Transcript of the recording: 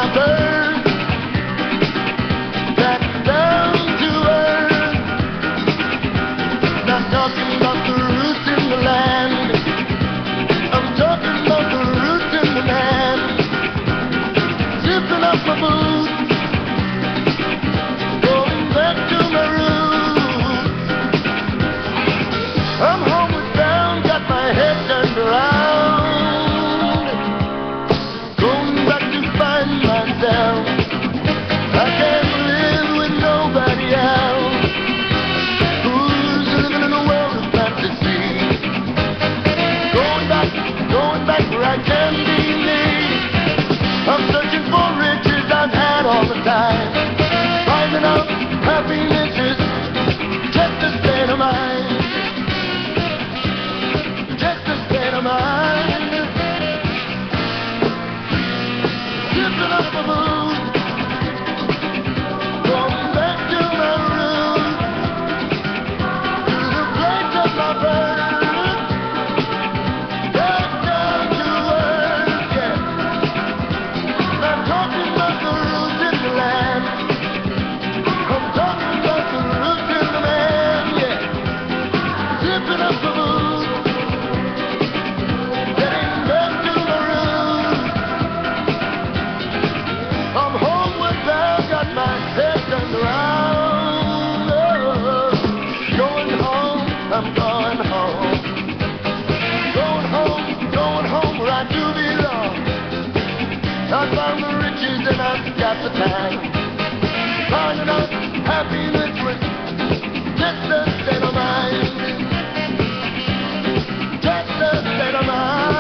my bird, that's down to earth. Not talking about the roots in the land, I'm talking about the roots in the man. Zipping up my boots, going back to my roots. I'm homeward bound, got my head turned around, going back to find myself. I can't live with nobody else who's living in a world of fantasy. Going back where I can be me. I'm searching for riches I've had all the time. Finding out happiness is just a state of mind. Just a state of mind. Zipping up my boots, going back to my roots, to the place of my birth. Back down to earth, yeah. I'm talking about the roots in the land. I'm talking about the roots in the man, yeah. Zipping up my boots, getting back to my roots. I'm homeward bound, got my head turned around. Oh, going home, I'm going home. Going home where I do belong. I found the riches and I've got the time. Finding out happiness with just a state of mind. Just a state of mind.